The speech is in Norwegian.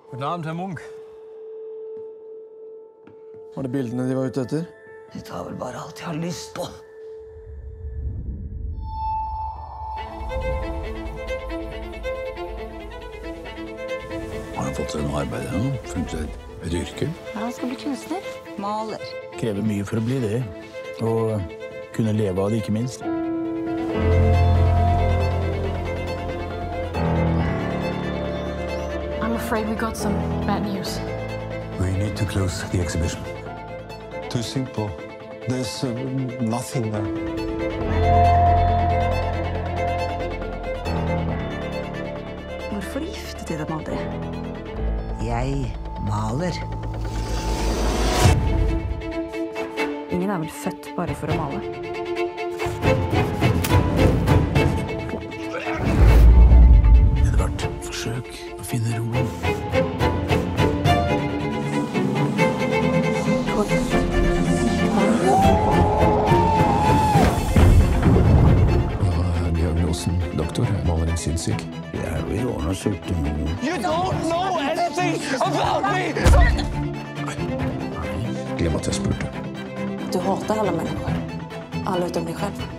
God navn til Munch. Var det bildene de var ute etter? De tar vel bare alt de har lyst på. Har han fått seg noe arbeid her nå? Funnet seg et yrke? Ja, han skal bli kunstner. Maler. Krever mye for å bli det. Og kunne leve av det, ikke minst. I'm afraid we got some bad news. We need to close the exhibition. Too simple. There's nothing there. Hvorfor giftet de dem aldri? Jeg maler. Ingen er vel født bare for å male. Edvard, forsøk å finne roen. Hva er diagnosen, doktor? Jeg maler en sinnssyk. Vi ordner sykdommen. You don't know anything about me! Glem at jeg spurte. Du hater alla människor. Alla utom dig själv.